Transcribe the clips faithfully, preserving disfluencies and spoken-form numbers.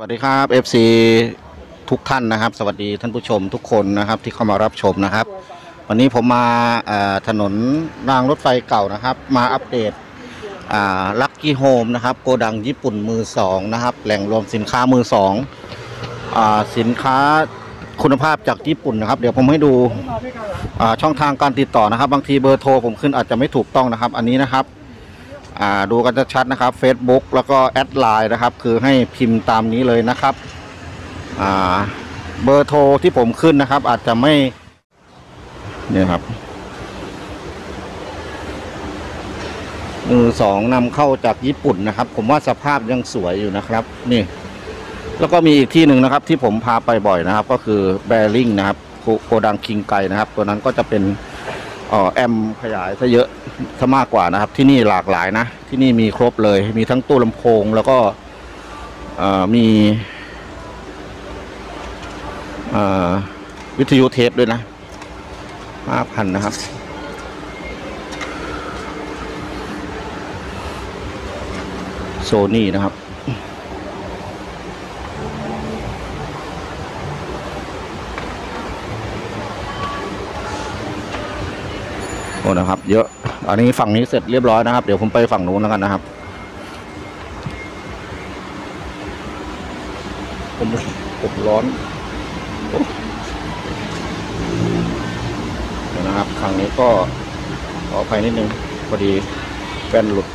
วัสดีครับ เอฟ ซี ทุกท่านนะครับสวัสดีท่านผู้ชมทุกคนนะครับที่เข้ามารับชมนะครับวันนี้ผมมาถนนรางรถไฟเก่านะครับมาอัปเดตลัคกี้โฮมนะครับโกดังญี่ปุ่นมือสองนะครับแหล่งรวมสินค้ามือสองสินค้าคุณภาพจากญี่ปุ่นนะครับเดี๋ยวผมให้ดูช่องทางการติดต่อนะครับบางทีเบอร์โทรผมขึ้นอาจจะไม่ถูกต้องนะครับอันนี้นะครับดูกันชัดๆนะครับ Facebook แล้วก็แอดไลน์นะครับคือให้พิมพ์ตามนี้เลยนะครับเบอร์โทรที่ผมขึ้นนะครับอาจจะไม่เนี่ยครับมือสองนำเข้าจากญี่ปุ่นนะครับผมว่าสภาพยังสวยอยู่นะครับนี่แล้วก็มีอีกที่หนึ่งนะครับที่ผมพาไปบ่อยนะครับก็คือแบริ่งนะครับโกดังคิงไกนะครับตัวนั้นก็จะเป็นแอมขยายซะเยอะซะมากกว่านะครับที่นี่หลากหลายนะที่นี่มีครบเลยมีทั้งตู้ลำโพงแล้วก็มีวิทยุเทปด้วยนะห้าพันนะครับโซนี่นะครับโอ้นะครับเยอะอันนี้ฝั่งนี้เสร็จเรียบร้อยนะครับเดี๋ยวผมไปฝั่งนู้นแล้วกันนะครับผมผมร้อนเดี๋ยวนะครับฝั่งนี้ก็ขออภัยนิดนึงพอดีแว่นหลุด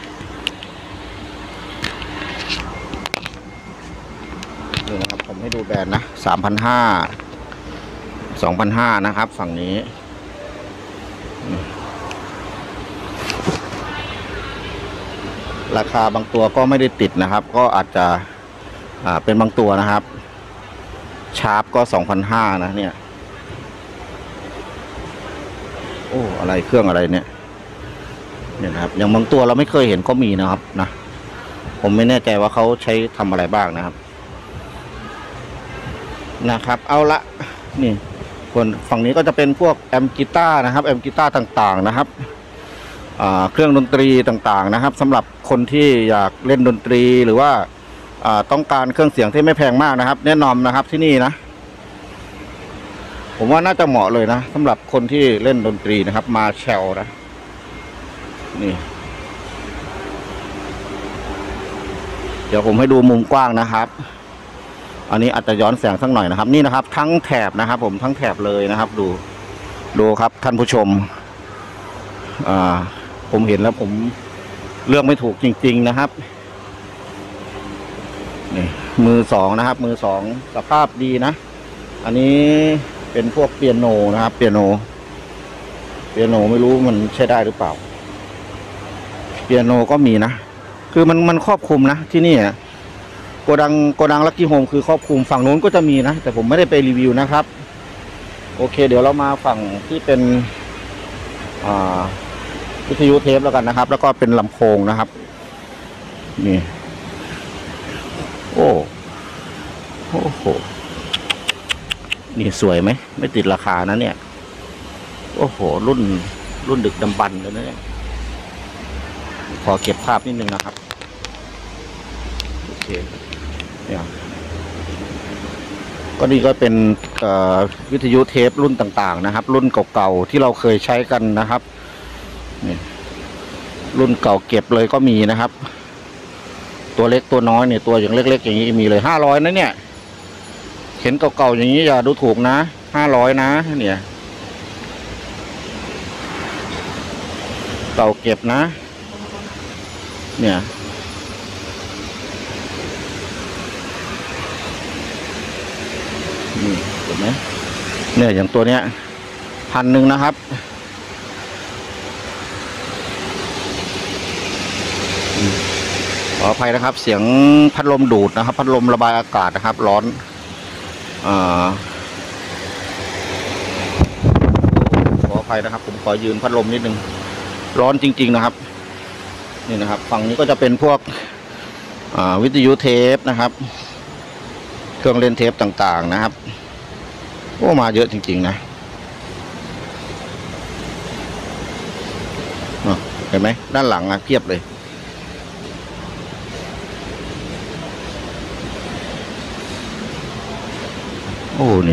นี่นะครับผมให้ดูแบรนด์นะสามพันห้าสองพันห้านะครับฝั่งนี้ราคาบางตัวก็ไม่ได้ติดนะครับก็อาจจะอ่าเป็นบางตัวนะครับชาร์ปก็สองพันห้านะเนี่ยโอ้อะไรเครื่องอะไรเนี่ยเนี่ยนะครับอย่างบางตัวเราไม่เคยเห็นก็มีนะครับนะผมไม่แน่ใจว่าเขาใช้ทำอะไรบ้างนะครับนะครับเอาละนี่ส่วนฝั่งนี้ก็จะเป็นพวกแอมกีตาร์นะครับแอมกีตาร์ต่างๆนะครับเครื่องดนตรีต่างๆนะครับสำหรับคนที่อยากเล่นดนตรีหรือว่าต้องการเครื่องเสียงที่ไม่แพงมากนะครับแนะนำนะครับที่นี่นะผมว่าน่าจะเหมาะเลยนะสำหรับคนที่เล่นดนตรีนะครับมาแชลนะนี่เดี๋ยวผมให้ดูมุมกว้างนะครับอันนี้อาจจะย้อนแสงสักหน่อยนะครับนี่นะครับทั้งแถบนะครับผมทั้งแถบเลยนะครับดูดูครับท่านผู้ชมอ่าผมเห็นแล้วผมเลือกไม่ถูกจริงๆนะครับนี่มือสองนะครับมือสองสภาพดีนะอันนี้เป็นพวกเปียโนนะครับเปียโนเปียโนไม่รู้มันใช้ได้หรือเปล่าเปียโนก็มีนะคือมันมันครอบคลุมนะที่นี่โกดังโกดังลัคกี้โฮมคือครอบคลุมฝั่งโน้นก็จะมีนะแต่ผมไม่ได้ไปรีวิวนะครับโอเคเดี๋ยวเรามาฝั่งที่เป็นอ่าวิทยุเทปแล้วกันนะครับแล้วก็เป็นลำโพงนะครับนี่โอ้โอ้โหนี่สวยไหมไม่ติดราคานะเนี่ยโอ้โหรุ่นรุ่นดึกดำบรรพ์เลยนะเนี่ยขอเก็บภาพนิดนึงนะครับโอเคเนี่ยก็นี่ก็เป็นวิทยุเทปรุ่นต่างๆนะครับรุ่นเก่าๆที่เราเคยใช้กันนะครับนี่รุ่นเก่าเก็บเลยก็มีนะครับตัวเล็กตัวน้อยเนี่ยตัวอย่างเล็กๆอย่างนี้มีเลยห้าร้อยนะเนี่ยเห็นเก่าๆอย่างนี้อย่าดูถูกนะห้าร้อยนะเนี่ยเก่าเก็บนะเนี่ยนี่เห็นไหมเนี่ยอย่างตัวเนี้ยพันหนึ่งนะครับขออภัยนะครับเสียงพัดลมดูดนะครับพัดลมระบายอากาศนะครับร้อนอ่าขออภัยนะครับผมขอยืนพัดลมนิดนึงร้อนจริงๆนะครับนี่นะครับฝั่งนี้ก็จะเป็นพวกวิทยุเทปนะครับเครื่องเล่นเทปต่างๆนะครับโอ้มาเยอะจริงๆนะเห็นไหมด้านหลังอะเพียบเลย นโอ้นี่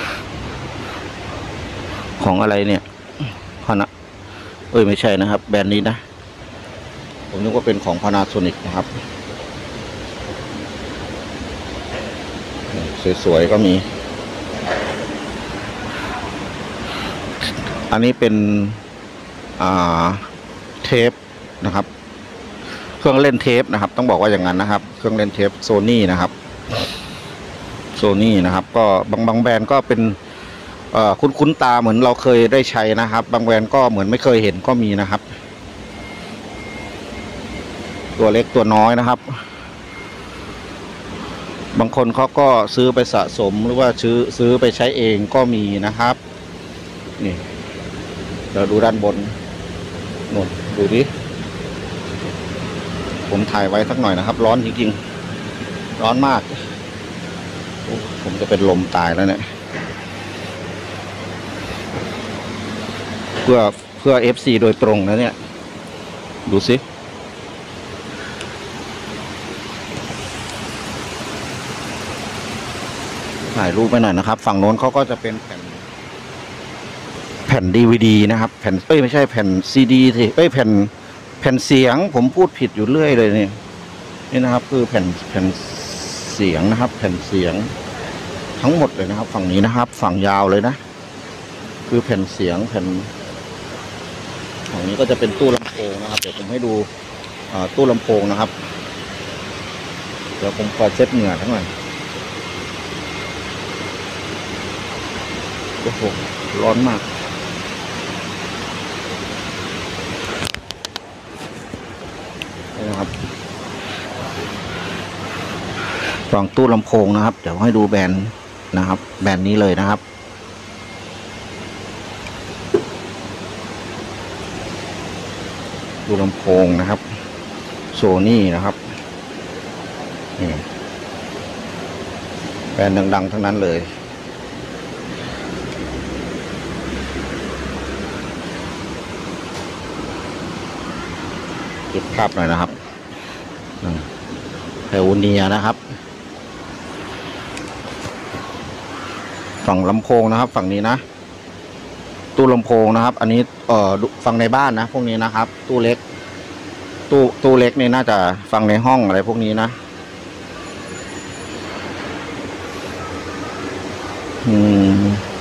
ของอะไรเนี่ยพานะเอ้ยไม่ใช่นะครับแบรนด์นี้นะผมนึกว่าเป็นของ Panasonic นะครับสวยๆก็มีอันนี้เป็นอ่าเทปนะครับเครื่องเล่นเทปนะครับต้องบอกว่าอย่างนั้นนะครับเครื่องเล่นเทปโซนี่นะครับโซนี่นะครับก็บางบางแบรนด์ก็เป็นเอ่อคุ้นๆตาเหมือนเราเคยได้ใช้นะครับบางแบรนด์ก็เหมือนไม่เคยเห็นก็มีนะครับตัวเล็กตัวน้อยนะครับบางคนเขาก็ซื้อไปสะสมหรือว่าซื้อซื้อไปใช้เองก็มีนะครับนี่เราดูด้านบนนู่นดูดิผมถ่ายไว้สักหน่อยนะครับร้อนจริงๆร้อนมากผมจะเป็นลมตายแล้วเนี่ยเพื่อเพื่อ เอฟ ซี โดยตรงนะเนี่ยดูสิถ่ายรูปไปหน่อยนะครับฝั่งโน้นเขาก็จะเป็นแผ่นแผ่น ดี วี ดี นะครับแผ่นเอ้ยไม่ใช่แผ่น ซี ดี สิเอ้ยแผ่นแผ่นเสียงผมพูดผิดอยู่เรื่อยเลยเนี่ยนี่นะครับคือแผ่นแผ่นเสียงนะครับแผ่นเสียงทั้งหมดเลยนะครับฝั่งนี้นะครับฝั่งยาวเลยนะคือแผ่นเสียงแผ่นฝั่งนี้ก็จะเป็นตู้ลำโพงนะครับเดี๋ยวผมให้ดูตู้ลำโพงนะครับเดี๋ยวผมขอเช็ดเหงื่อทั้งหน่อยโอ้โหร้อนมากนี่นะครับฝั่งตู้ลำโพงนะครับเดี๋ยวให้ดูแบรนด์นะครับแบรนด์นี้เลยนะครับตู้ลำโพงนะครับโซนี่นะครับนี่แบรนด์ดังๆทั้งนั้นเลยเก็บภาพหน่อยนะครับแพลเนียนะครับฝั่งลำโพงนะครับฝั่งนี้นะตู้ลำโพงนะครับอันนี้เอ่อฟังในบ้านนะพวกนี้นะครับตู้เล็กตู้ตู้เล็กนี่น่าจะฟังในห้องอะไรพวกนี้นะอืม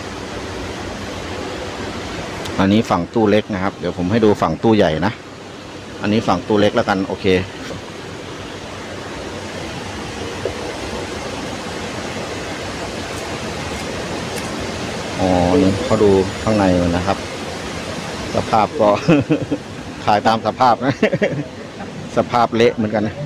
อันนี้ฝั่งตู้เล็กนะครับเดี๋ยวผมให้ดูฝั่งตู้ใหญ่นะอันนี้ฝั่งตู้เล็กแล้วกันโอเคอ๋อนี่เขาดูข้างในนะครับสภาพก็ ขายตามสภาพนะ สภาพเละเหมือนกันนะ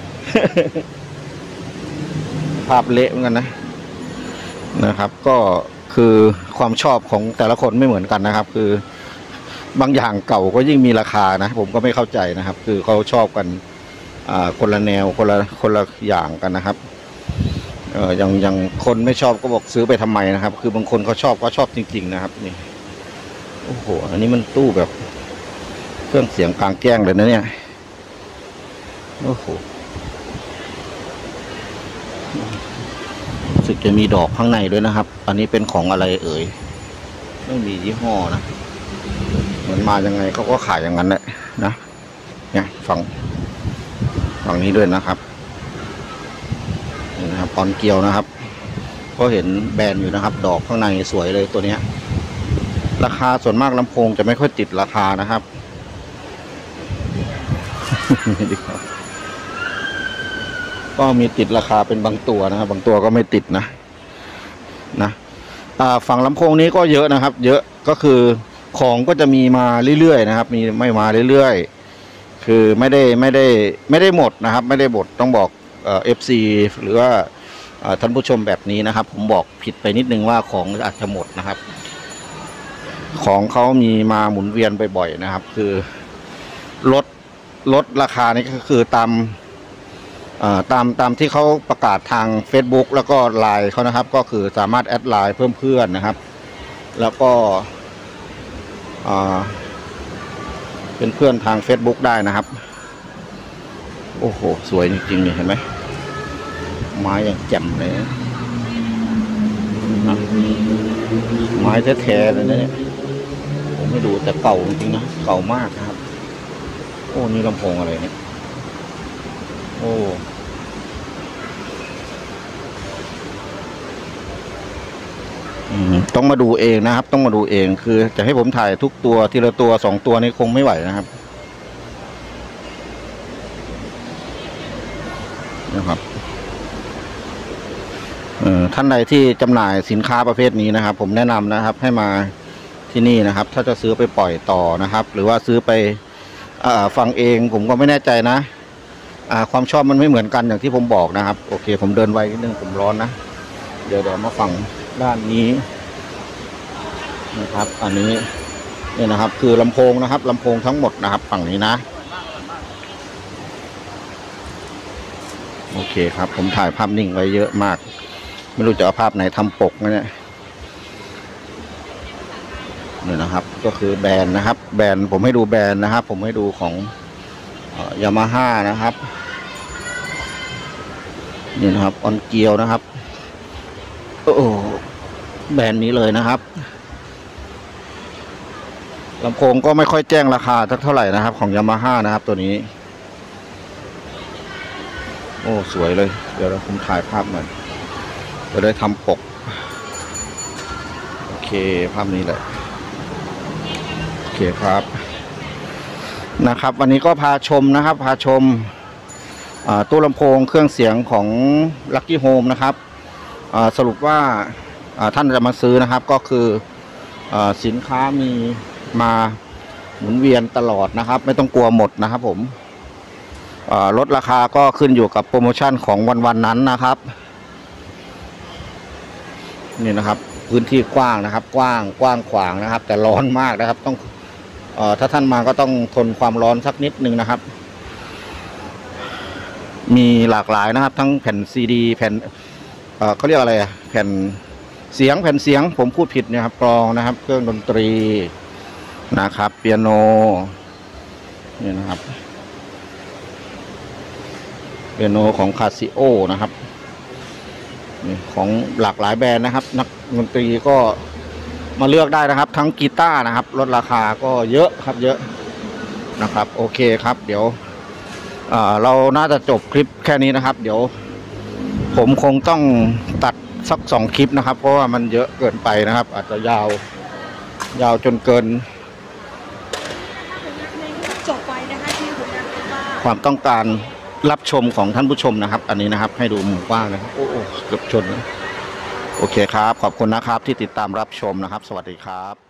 ภาพเละเหมือนกันนะนะครับก็คือความชอบของแต่ละคนไม่เหมือนกันนะครับคือบางอย่างเก่าก็ยิ่งมีราคานะผมก็ไม่เข้าใจนะครับคือเขาชอบกันอ่าคนละแนวคนละคนละอย่างกันนะครับเอออย่างอย่างคนไม่ชอบก็บอกซื้อไปทำไมนะครับคือบางคนเขาชอบก็ชอบจริงๆนะครับนี่โอ้โหอันนี้มันตู้แบบเครื่องเสียงกลางแจ้งเลยนะเนี่ยโอ้โหรู้สึกจะมีดอกข้างในด้วยนะครับอันนี้เป็นของอะไรเอ่ยไม่มียี่ห้อนะมันมายังไงเขาก็ขายอย่างนั้นแหละนะเนี่ยฝั่งฝั่งนี้ด้วยนะครับนี่นะครับปอนเกียวนะครับก็เห็นแบรนด์อยู่นะครับดอกข้างในสวยเลยตัวเนี้ยราคาส่วนมากลำโพงจะไม่ค่อยติดราคานะครับ ก็มีติดราคาเป็นบางตัวนะครับบางตัวก็ไม่ติดนะนะฝั่งลำโพงนี้ก็เยอะนะครับเยอะก็คือของก็จะมีมาเรื่อยๆนะครับมีไม่มาเรื่อยๆคือไม่ได้ไม่ได้ไม่ได้หมดนะครับไม่ได้หมดต้องบอกเอ่อ เอฟ ซี หรือว่าท่านผู้ชมแบบนี้นะครับผมบอกผิดไปนิดนึงว่าของอาจจะหมดนะครับของเขามีมาหมุนเวียนบ่อยๆนะครับคือลดลดราคานี่ก็คือตามตามตามที่เขาประกาศทาง Facebook แล้วก็ไลน์เขานะครับก็คือสามารถแอดไลน์เพิ่มเพื่อนนะครับแล้วก็เป็นเพื่อนทาง Facebook ได้นะครับโอ้โหสวยจริงๆนี่เห็นไหมไม้อย่างแจ่มเลยม้แท้ๆเลยนะเนี่ยผมไม่ดูแต่เก่าจริงๆนะเก่ามากนะครับโอ้นี่ลำโพงอะไรเนี่ยโอ้ต้องมาดูเองนะครับต้องมาดูเองคือจะให้ผมถ่ายทุกตัวทีละตัวสองตัวนี้คงไม่ไหวนะครับนะครับเอ่อท่านใดที่จำหน่ายสินค้าประเภทนี้นะครับ ผมแนะนำนะครับ ให้มาที่นี่นะครับ ถ้าจะซื้อไปปล่อยต่อนะครับ หรือว่าซื้อไปฟังเองผมก็ไม่แน่ใจนะความชอบมันไม่เหมือนกันอย่างที่ผมบอกนะครับโอเคผมเดินไวนิดนึงผมร้อนนะเดี๋ยวเดี๋ยวมาฟังด้านนี้นะครับอันนี้เนี่ยนะครับคือลำโพงนะครับลำโพงทั้งหมดนะครับฝั่งนี้นะโอเคครับผมถ่ายภาพนิ่งไว้เยอะมากไม่รู้จะเอาภาพไหนทำปกนะเนี่ยนี่นะครับก็คือแบรนด์นะครับแบรนด์ผมให้ดูแบรนด์นะครับผมให้ดูของยามาฮ่านะครับนี่นะครับออนเกียวนะครับโอ้แบรนด์นี้เลยนะครับลำโพงก็ไม่ค่อยแจ้งราคาเท่าไหร่นะครับของยามาฮ่านะครับตัวนี้โอ้สวยเลยเดี๋ยวเราผมถ่ายภาพหน่อยจะได้ทำปกโอเคภาพนี้แหละโอเคครับนะครับวันนี้ก็พาชมนะครับพาชมตู้ลำโพงเครื่องเสียงของ Lucky Home นะครับสรุปว่าท่านจะมาซื้อนะครับก็คือสินค้ามีมาหมุนเวียนตลอดนะครับไม่ต้องกลัวหมดนะครับผมลดราคาก็ขึ้นอยู่กับโปรโมชั่นของวันวันนั้นนะครับนี่นะครับพื้นที่กว้างนะครับกว้างกว้างขวางนะครับแต่ร้อนมากนะครับต้องเอ่อถ้าท่านมาก็ต้องทนความร้อนสักนิดนึงนะครับมีหลากหลายนะครับทั้งแผ่นซีดีแผ่นเอ่อเขาเรียกอะไรแผ่นเสียงแผ่นเสียงผมพูดผิดเนี่ยครับกลองนะครับเครื่องดนตรีนะครับเปียโนนี่นะครับเปียโนของคาซิโอนะครับของหลากหลายแบรนด์นะครับนักดนตรีก็มาเลือกได้นะครับทั้งกีตาร์นะครับลดราคาก็เยอะครับเยอะนะครับโอเคครับเดี๋ยวเราน่าจะจบคลิปแค่นี้นะครับเดี๋ยวผมคงต้องตัดสักสองคลิปนะครับเพราะว่ามันเยอะเกินไปนะครับอาจจะยาวยาวจนเกินจบไปนะคะที่ผมอยากรู้ว่าความต้องการรับชมของท่านผู้ชมนะครับอันนี้นะครับให้ดูมุมกว้างนะครับโอ้โหเกือบชนโอเคครับขอบคุณนะครับที่ติดตามรับชมนะครับสวัสดีครับ